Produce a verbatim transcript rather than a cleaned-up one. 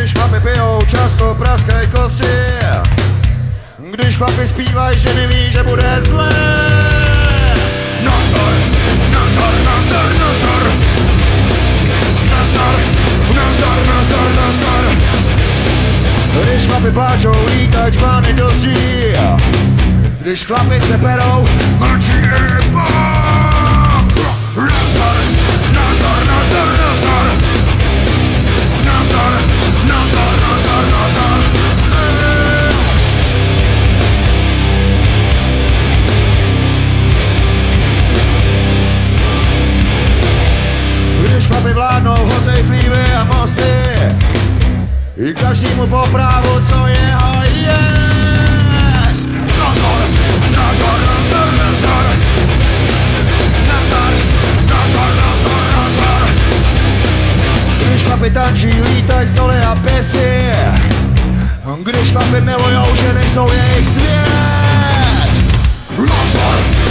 Když chlapi pijou, často praskaj kosti. Když chlapi zpívaj, že neví, že bude zlé. Nazdar, nazdar, nazdar, nazdar. Nazdar, nazdar, nazdar, nazdar. Když chlapi pláčou, lítaj čmány do zdí. Když chlapi se perou, mlčí i Bůh. Nazdar, nazdar, nazdar, nazdar. Nazdar, nazdar, nazdar, nazdar. Když chlapi vládnou, hozej chlívy a mosty. I každému po právu, co jeho jest. Nazdar, nazdar, nazdar, nazdar. Nazdar, nazdar, nazdar, nazdar. Když chlapi tančí, lítaj z doly a pěstí. Když chlapi milujou, ženy jsou jejich svět. Nazdar.